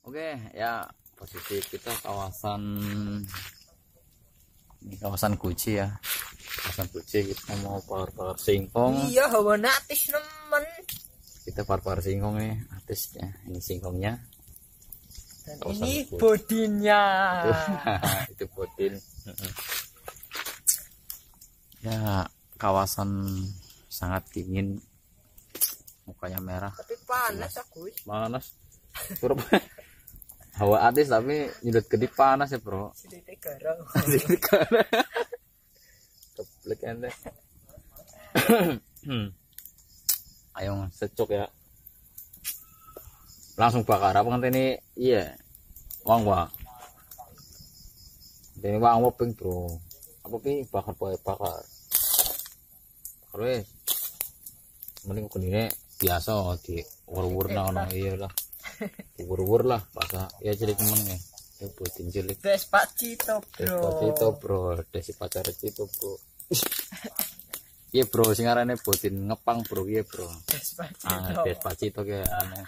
Oke, ya posisi kita kawasan Guci ya. Kawasan Guci kita mau par singkong. Iya, hawa natis nemen. Kita par singkong nih, artisnya. Ini singkongnya. Dan Kawasan ini Guci. bodinya. Itu bodin. Ya, kawasan sangat dingin. Mukanya merah. Tapi panas aku. Panas. Turun. Hawa atis tapi nyedot gede panas ya, Bro. Sedikit garang. Keblek ente. Ayo secuk ya. Langsung bakar apa kan ini? Iya. Wang. Ini wang ping, Bro. Apa pi bakar bakar. Terus mending kunine biasa di wur-wurna ono iya lah. Wur-wur lah bahasa ya cilik temen ya. Ya buatin cilik. Despacito, bro. Despacito, bro. Desi pacar itu, bro. Iya, bro, sing arane buatin ngepang, bro. Iya, bro. Despacito. Despacito kayak aneh.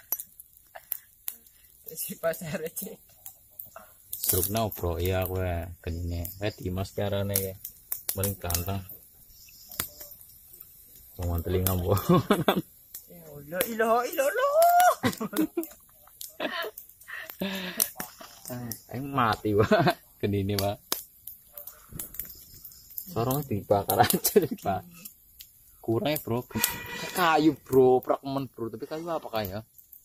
Desi pacar itu. Strukna, bro. Iya, gue kenine. Dimas carane ya. Mending ganteng. Mau telinga, bro. Ya Allah, ilah. Mati Pak kenini Pak sorong dibakar aja nih Pak kurang ya bro kayu bro prakmen bro tapi kayu apa kaya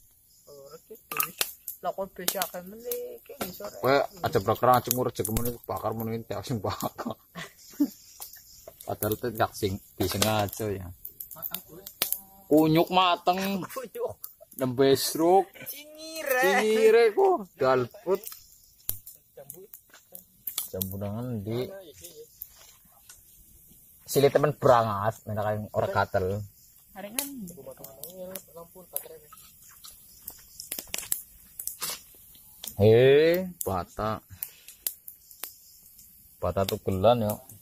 Lakon bisa kan meneh kayak sore. Kayak aja bakar aja ngurus kemen bakar meneh tak sing bakar padahal itu tak sing disengaja ya kunyuk mateng Kunyuk nembe sruk cingire kok dalput jamburangan di sili temen berangas menakan orang katel haringan bata tuh gelan ya